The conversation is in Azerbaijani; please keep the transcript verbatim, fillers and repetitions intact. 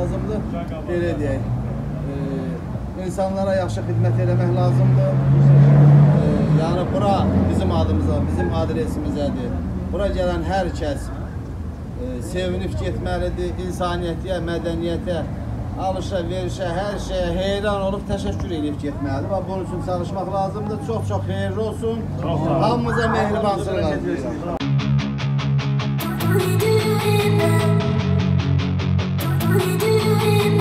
lazımdır. Belə deyək. İnsanlara yaxşı xidmət eləmək lazımdır. Yəni bura bizim adımıza, bizim adresimizədir. Bura gələn hər kəs sevinib getməlidir. İnsaniyyətə, mədəniyyətə, alışa, verişə, hər şeyə heyran olub təşəkkür edib getməlidir. Və bunun üçün çalışmaq lazımdır. Çox-çox xeyirli olsun. Hamımıza mehribansınlar. We do it, we do it.